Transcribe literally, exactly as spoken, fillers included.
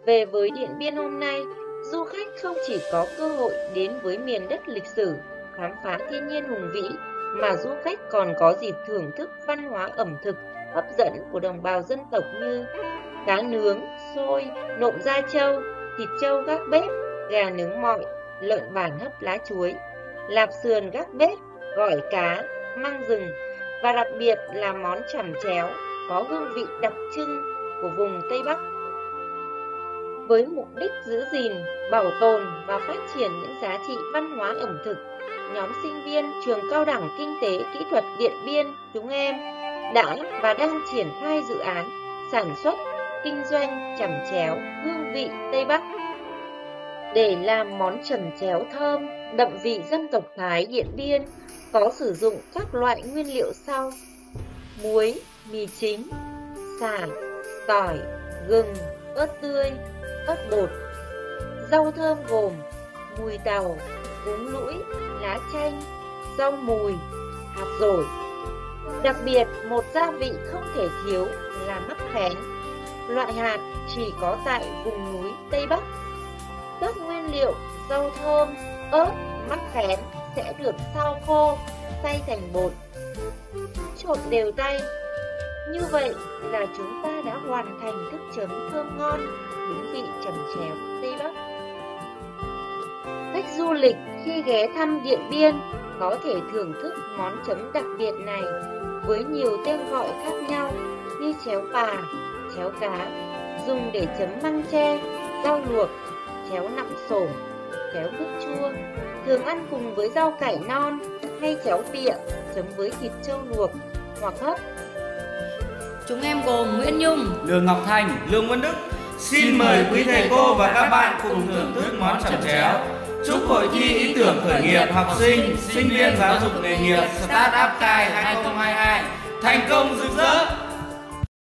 Về với Điện Biên hôm nay, du khách không chỉ có cơ hội đến với miền đất lịch sử, khám phá thiên nhiên hùng vĩ, mà du khách còn có dịp thưởng thức văn hóa ẩm thực hấp dẫn của đồng bào dân tộc như cá nướng, xôi, nộm da trâu, thịt trâu gác bếp, gà nướng mọi, lợn bản hấp lá chuối, lạp sườn gác bếp, gỏi cá, măng rừng và đặc biệt là món chẩm chéo có hương vị đặc trưng của vùng Tây Bắc. Với mục đích giữ gìn, bảo tồn và phát triển những giá trị văn hóa ẩm thực, nhóm sinh viên Trường Cao đẳng Kinh tế Kỹ thuật Điện Biên chúng em đã và đang triển khai dự án sản xuất, kinh doanh chẩm chéo hương vị Tây Bắc. Để làm món chẩm chéo thơm, đậm vị dân tộc Thái Điện Biên, có sử dụng các loại nguyên liệu sau: muối, mì chính, sả, tỏi, gừng, ớt tươi, ớt bột. Rau thơm gồm mùi tàu, cúm lũi, lá chanh, rau mùi, hạt dổi. Đặc biệt, một gia vị không thể thiếu là mắc khén. Loại hạt chỉ có tại vùng núi Tây Bắc. Các nguyên liệu rau thơm, ớt, mắc khén sẽ được xào khô, xay thành bột, trộn đều tay. Như vậy là chúng ta đã hoàn thành thức chấm thơm ngon, đúng vị chẩm chéo Tây Bắc. Khách du lịch khi ghé thăm Điện Biên có thể thưởng thức món chấm đặc biệt này với nhiều tên gọi khác nhau như chéo pà, chéo cá, dùng để chấm măng tre, rau luộc, chéo nặm xổm, chéo nước chua, thường ăn cùng với rau cải non, hay chéo tịa chấm với thịt trâu luộc hoặc hấp. Chúng em gồm Nguyễn Nhung, Lương Ngọc Thành, Lương Văn Đức. Xin mời quý thầy cô và các bạn cùng thưởng thức món chẩm chéo. Chúc hội thi ý tưởng khởi nghiệp học sinh, sinh viên giáo dục nghề nghiệp Startup Cai hai không hai hai thành công rực rỡ.